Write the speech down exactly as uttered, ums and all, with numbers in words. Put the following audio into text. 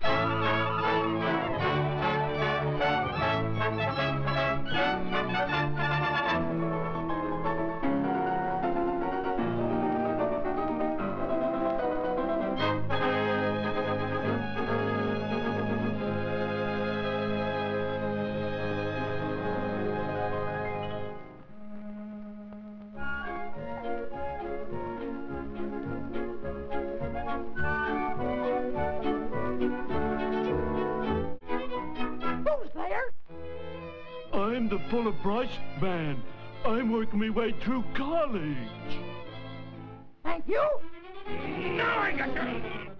I'm the full of brush man. I'm working my way through college. Thank you. Now I got you.